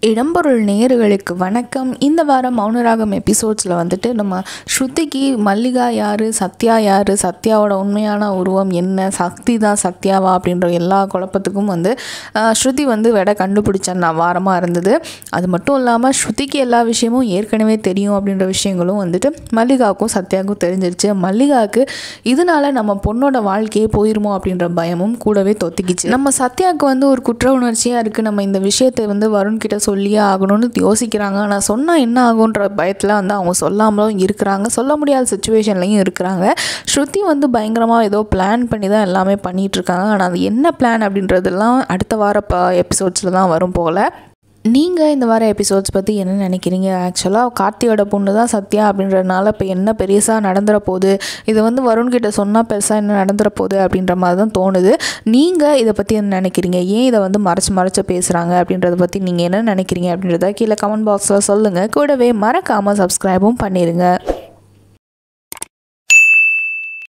இடம்பொருள் நேயர்களுக்கு வணக்கம். இந்த வாரம் மௌனராகம் எபிசோட்ஸில் வந்துட்டு நம்ம ஸ்ருதிக்கு மல்லிகா யார், சத்யா யார், சத்யாவோட உண்மையான உருவம் என்ன, சக்தி தான் சத்யாவா அப்படின்ற எல்லா குழப்பத்துக்கும் ஸ்ருதி விடை கண்டுபிடிச்ச வாரமாக இருந்தது. அது மட்டும் இல்லாமல் ஸ்ருதிக்கு எல்லா விஷயமும் ஏற்கனவே தெரியும் அப்படின்ற விஷயங்களும் மல்லிகாவுக்கும் சத்யாவுக்கும் தெரிஞ்சிருச்சு. மல்லிகாவுக்கு இதனால் நம்ம பொண்ணோட வாழ்க்கையே போயிருமோ அப்படின்ற பயமும் கூடவே தொத்திக்கிச்சு. நம்ம சத்யாவுக்கு ஒரு குற்ற உணர்ச்சியாக இருக்குது. நம்ம இந்த விஷயத்தை வருண் கிட்ட சொல்லியே ஆகணும்னு யோசிக்கிறாங்க. ஆனால் சொன்னால் என்ன ஆகுன்ற பயத்தில் அவங்க சொல்லாமலும் இருக்கிறாங்க, சொல்ல முடியாத சுச்சுவேஷன்லையும் இருக்கிறாங்க. ஸ்ருதி பயங்கரமாக ஏதோ பிளான் பண்ணி தான் எல்லாமே பண்ணிகிட்ருக்காங்க. ஆனால் அது என்ன பிளான் அப்படின்றதெல்லாம் அடுத்த வார எபிசோட்ஸில் தான் வரும் போல். நீங்கள் இந்த வார எபிசோட்ஸ் பற்றி என்ன நினைக்கிறீங்க? ஆக்சுவலாக கார்த்தியோட பொண்ணு தான் சத்யா அப்படின்றதுனால இப்போ என்ன பெருசாக நடந்துற போகுது, இது வருண்கிட்ட சொன்னால் பெருசாக என்ன நடந்துற போகுது அப்படின்ற மாதிரி தான் தோணுது. நீங்கள் இதை பற்றி என்ன நினைக்கிறீங்க? ஏன் இதை மறைச்சு பேசுகிறாங்க அப்படின்றத பற்றி நீங்கள் என்ன நினைக்கிறீங்க அப்படின்றத கீழே கமெண்ட் பாக்ஸில் சொல்லுங்கள். கூடவே மறக்காமல் சப்ஸ்கிரைபும் பண்ணிடுங்க.